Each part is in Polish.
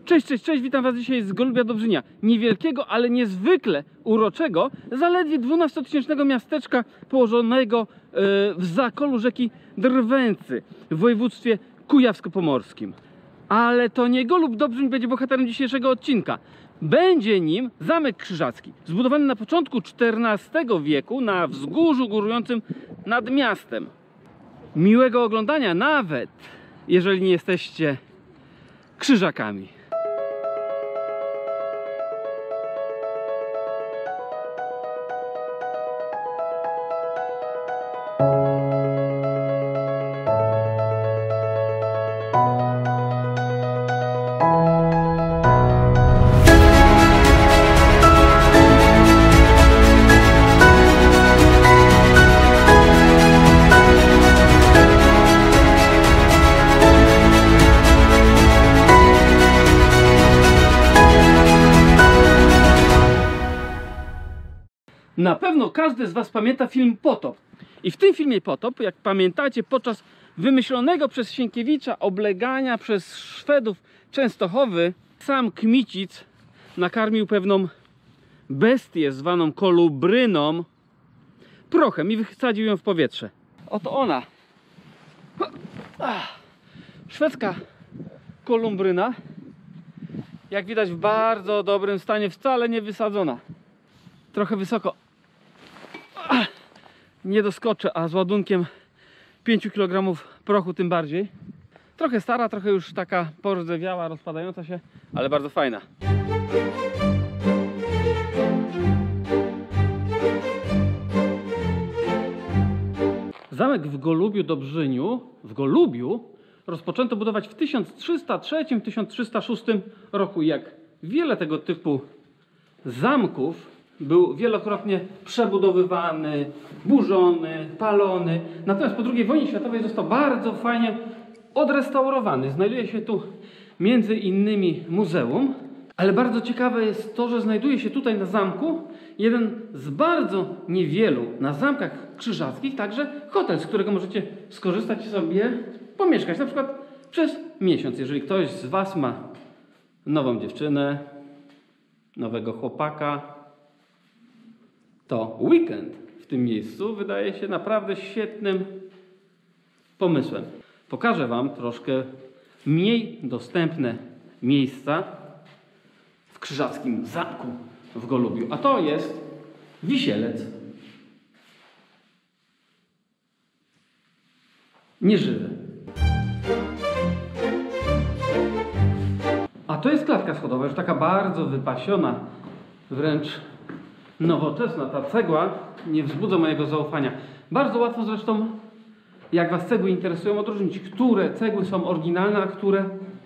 Cześć, cześć, cześć, witam was dzisiaj z Golubia Dobrzynia. Niewielkiego, ale niezwykle uroczego, zaledwie 12-tysięcznego miasteczka położonego w zakolu rzeki Drwęcy w województwie kujawsko-pomorskim. Ale to nie Golub Dobrzyń będzie bohaterem dzisiejszego odcinka. Będzie nim Zamek Krzyżacki, zbudowany na początku XIV wieku na wzgórzu górującym nad miastem. Miłego oglądania, nawet jeżeli nie jesteście krzyżakami. Na pewno każdy z was pamięta film Potop. I w tym filmie Potop, jak pamiętacie, podczas wymyślonego przez Sienkiewicza oblegania przez Szwedów Częstochowy, sam Kmicic nakarmił pewną bestię zwaną kolubryną prochem i wysadził ją w powietrze. Oto ona. Szwedzka kolumbryna. Jak widać, w bardzo dobrym stanie, wcale nie wysadzona. Trochę wysoko nie doskoczę, a z ładunkiem 5 kg prochu tym bardziej. Trochę stara, trochę już taka porzewiała, rozpadająca się, ale bardzo fajna. Zamek w Golubiu Dobrzyniu, w Golubiu, rozpoczęto budować w 1303-1306 roku. Jak wiele tego typu zamków, był wielokrotnie przebudowywany, burzony, palony. Natomiast po II wojnie światowej został bardzo fajnie odrestaurowany. Znajduje się tu między innymi muzeum. Ale bardzo ciekawe jest to, że znajduje się tutaj na zamku jeden z bardzo niewielu na zamkach krzyżackich także hotel, z którego możecie skorzystać i sobie pomieszkać. Na przykład przez miesiąc, jeżeli ktoś z was ma nową dziewczynę, nowego chłopaka, to weekend w tym miejscu wydaje się naprawdę świetnym pomysłem. Pokażę wam troszkę mniej dostępne miejsca w krzyżackim zamku w Golubiu. A to jest wisielec. Nieżywy. A to jest klatka schodowa, już taka bardzo wypasiona, wręcz nowoczesna. Ta cegła nie wzbudza mojego zaufania. Bardzo łatwo zresztą, jak was cegły interesują, odróżnić, które cegły są oryginalne, a które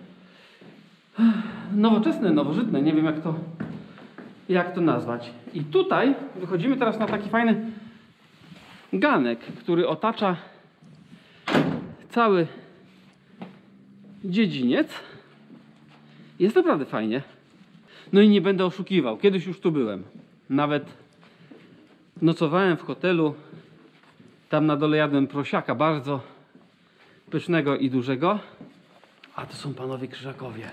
nowoczesne, nowożytne. Nie wiem jak to nazwać. I tutaj wychodzimy teraz na taki fajny ganek, który otacza cały dziedziniec. Jest naprawdę fajnie. No i nie będę oszukiwał. Kiedyś już tu byłem. Nawet nocowałem w hotelu. Tam na dole jadłem prosiaka bardzo pysznego i dużego. A to są panowie Krzyżakowie.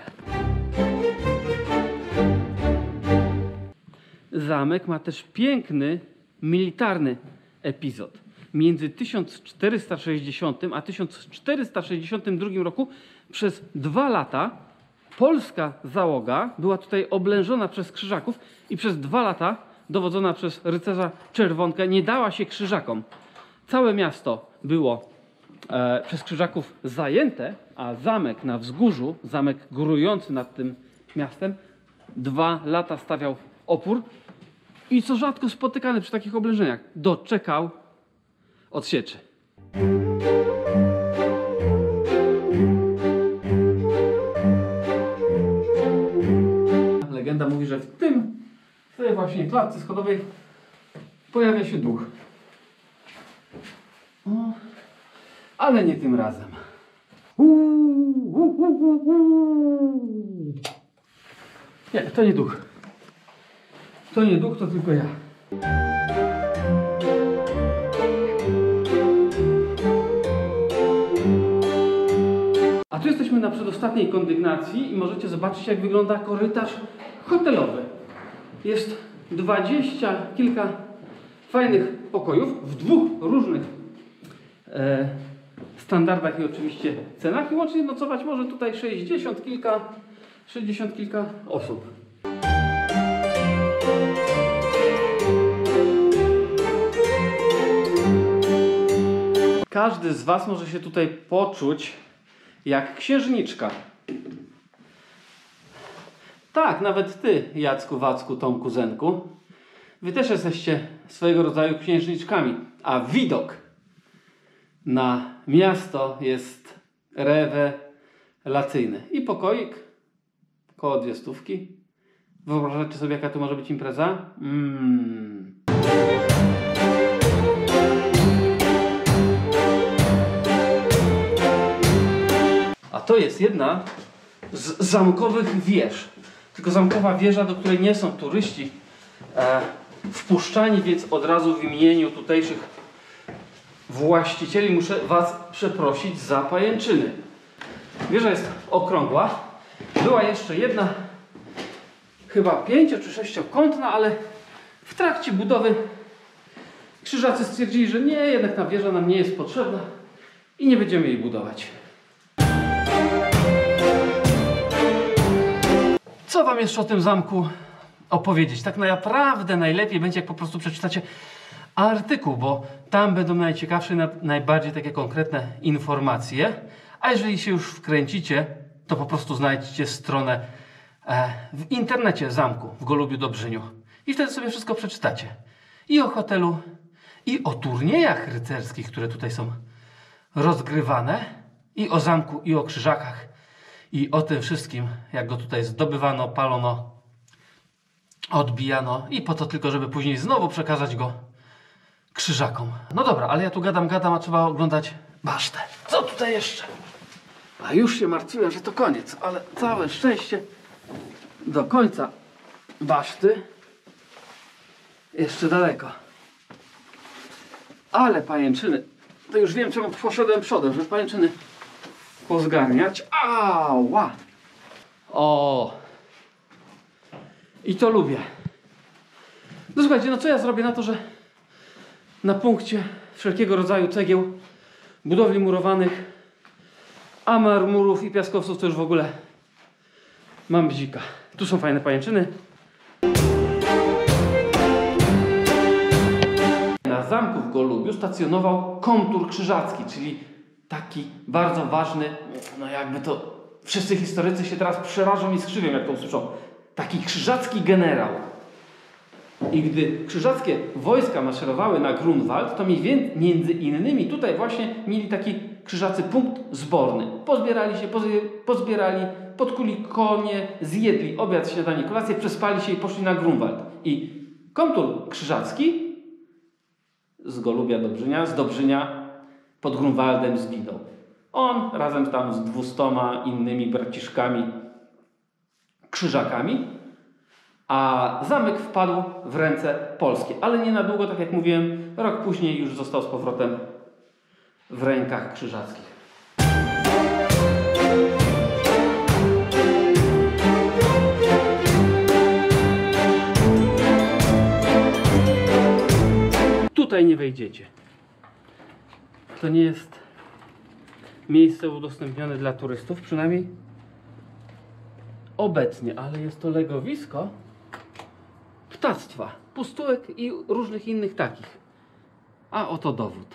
Zamek ma też piękny, militarny epizod. Między 1460 a 1462 roku przez 2 lata polska załoga była tutaj oblężona przez Krzyżaków i przez 2 lata dowodzona przez rycerza Czerwonkę nie dała się Krzyżakom. Całe miasto było przez Krzyżaków zajęte, a zamek na wzgórzu, zamek górujący nad tym miastem, 2 lata stawiał opór i co rzadko spotykane przy takich oblężeniach, doczekał odsieczy. Legenda mówi, że w tej właśnie klatce schodowej pojawia się duch. O, ale nie tym razem. Nie, to nie duch. To nie duch, to tylko ja. A tu jesteśmy jesteśmy na przedostatniej kondygnacji i możecie zobaczyć, jak wygląda korytarz hotelowy. Jest 20 kilka fajnych pokojów w dwóch różnych standardach i oczywiście cenach i łącznie nocować może tutaj 60 kilka osób. Każdy z Was może się tutaj poczuć jak księżniczka. Tak, nawet Ty, Jacku, Wacku, Tomku, Zenku. Wy też jesteście swojego rodzaju księżniczkami. A widok na miasto jest rewelacyjny. I pokoik, koło 200. Wyobrażacie sobie, jaka tu może być impreza? A to jest jedna z zamkowych wież. Tylko zamkowa wieża, do której nie są turyści wpuszczani, więc od razu w imieniu tutejszych właścicieli muszę Was przeprosić za pajęczyny. Wieża jest okrągła. Była jeszcze jedna, chyba 5- czy 6-kątna, ale w trakcie budowy krzyżacy stwierdzili, że nie, jednak ta wieża nam nie jest potrzebna i nie będziemy jej budować. Co Wam jeszcze o tym zamku opowiedzieć? Tak naprawdę najlepiej będzie, jak po prostu przeczytacie artykuł, bo tam będą najciekawsze, najbardziej takie konkretne informacje. A jeżeli się już wkręcicie, to po prostu znajdziecie stronę w internecie zamku w Golubiu-Dobrzyniu. I wtedy sobie wszystko przeczytacie. I o hotelu, i o turniejach rycerskich, które tutaj są rozgrywane, i o zamku, i o krzyżakach, i o tym wszystkim, jak go tutaj zdobywano, palono, odbijano i po to tylko, żeby później znowu przekazać go krzyżakom. No dobra, ale ja tu gadam, a trzeba oglądać basztę. Co tutaj jeszcze? A już się martwiłem, że to koniec, ale całe szczęście do końca baszty jeszcze daleko. Ale pajęczyny, to już wiem, czemu poszedłem przodem, żeby pajęczyny pozgarniać. Ała! O! I to lubię. No słuchajcie, no co ja zrobię na to, że na punkcie wszelkiego rodzaju cegieł, budowli murowanych, a marmurów i piaskowców to już w ogóle mam bzika. Tu są fajne pajęczyny. Na zamku w Golubiu stacjonował komtur krzyżacki, czyli taki bardzo ważny, no jakby to wszyscy historycy się teraz przerażą i skrzywią, jak to usłyszą. Taki krzyżacki generał. I gdy krzyżackie wojska maszerowały na Grunwald, to między innymi tutaj właśnie mieli taki krzyżacy punkt zborny. Pozbierali się, podkuli konie, zjedli obiad, śniadanie, kolację, przespali się i poszli na Grunwald. I komtur krzyżacki z Golubia-Dobrzynia, z Dobrzynia pod Grunwaldem zginął. On razem tam z 200 innymi braciszkami krzyżakami, a zamek wpadł w ręce polskie. Ale nie na długo, tak jak mówiłem, rok później już został z powrotem w rękach krzyżackich. Tutaj nie wejdziecie. To nie jest miejsce udostępnione dla turystów, przynajmniej obecnie, ale jest to legowisko ptactwa, pustułek i różnych innych takich. A oto dowód.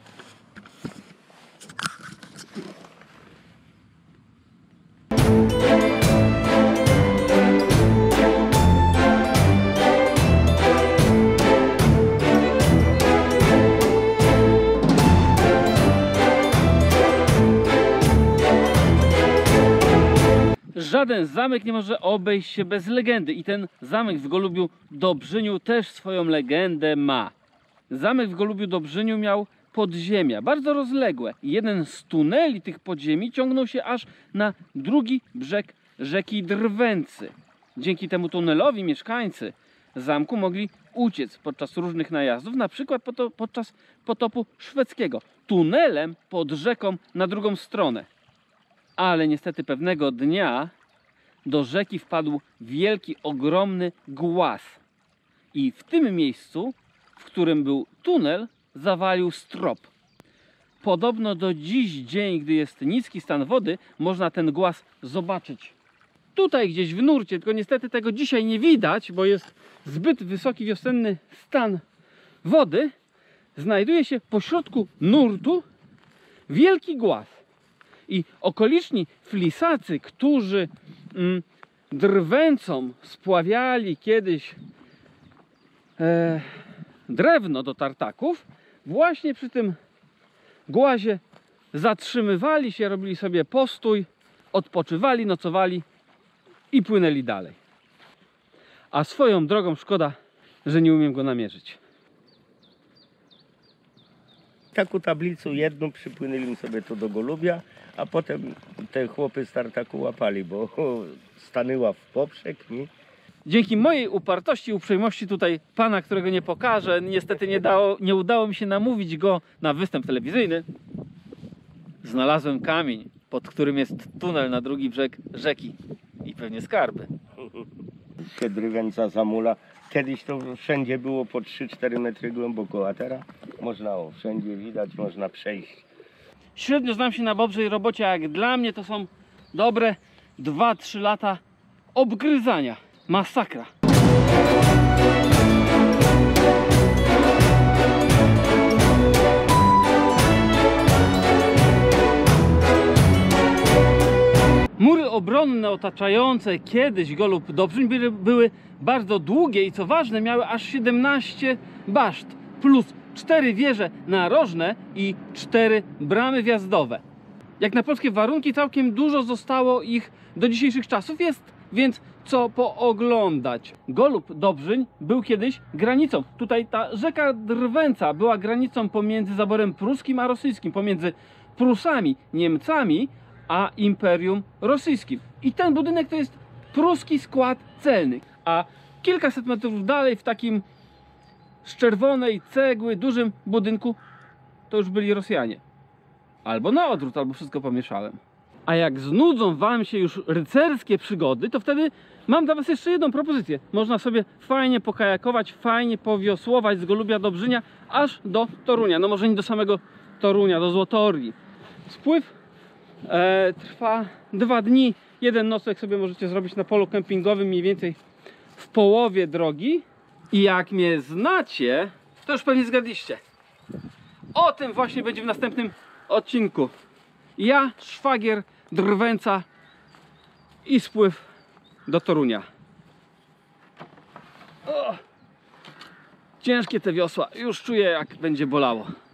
Żaden zamek nie może obejść się bez legendy i ten zamek w Golubiu-Dobrzyniu też swoją legendę ma. Zamek w Golubiu-Dobrzyniu miał podziemia, bardzo rozległe. Jeden z tuneli tych podziemi ciągnął się aż na drugi brzeg rzeki Drwęcy. Dzięki temu tunelowi mieszkańcy zamku mogli uciec podczas różnych najazdów, na przykład podczas potopu szwedzkiego, tunelem pod rzeką na drugą stronę. Ale niestety pewnego dnia do rzeki wpadł wielki, ogromny głaz. I w tym miejscu, w którym był tunel, zawalił strop. Podobno do dziś dzień, gdy jest niski stan wody, można ten głaz zobaczyć. Tutaj gdzieś w nurcie, tylko niestety tego dzisiaj nie widać, bo jest zbyt wysoki wiosenny stan wody, znajduje się pośrodku nurtu wielki głaz. I okoliczni flisacy, którzy drwęcą spławiali kiedyś drewno do tartaków, właśnie przy tym głazie zatrzymywali się, robili sobie postój, odpoczywali, nocowali i płynęli dalej. A swoją drogą szkoda, że nie umiem go namierzyć. Taką tablicę jedną przypłynęli sobie tu do Golubia, a potem te chłopy z tartaku łapali, bo stanęła w poprzek. Nie? Dzięki mojej upartości i uprzejmości tutaj pana, którego nie pokażę, niestety nie udało mi się namówić go na występ telewizyjny. Znalazłem kamień, pod którym jest tunel na drugi brzeg rzeki i pewnie skarby. Te drwęca zamula. Kiedyś to wszędzie było po 3-4 metry głęboko, a teraz można wszędzie widać, można przejść. Średnio znam się na bobrzej robocie, a jak dla mnie to są dobre 2-3 lata obgryzania. Masakra. Mury obronne otaczające kiedyś Golub Dobrzeń były bardzo długie i co ważne miały aż 17 baszt plus 4 wieże narożne i 4 bramy wjazdowe. Jak na polskie warunki całkiem dużo zostało ich do dzisiejszych czasów, jest więc co pooglądać. Golub Dobrzeń był kiedyś granicą. Tutaj ta rzeka Drwęca była granicą pomiędzy zaborem pruskim a rosyjskim, pomiędzy Prusami, Niemcami a Imperium Rosyjskim. I ten budynek to jest pruski skład celny. A kilkaset metrów dalej w takim z czerwonej cegły dużym budynku to już byli Rosjanie. Albo na odwrót, albo wszystko pomieszałem. A jak znudzą wam się już rycerskie przygody, to wtedy mam dla was jeszcze jedną propozycję. Można sobie fajnie pokajakować, fajnie powiosłować z Golubia Dobrzynia aż do Torunia. No może nie do samego Torunia, do Złotoryi. Spływ trwa 2 dni. Jeden nocleg sobie możecie zrobić na polu kempingowym mniej więcej w połowie drogi. I jak mnie znacie, to już pewnie zgadliście. O tym właśnie będzie w następnym odcinku. Ja, szwagier Drwęca i spływ do Torunia. Ciężkie te wiosła, już czuję jak będzie bolało.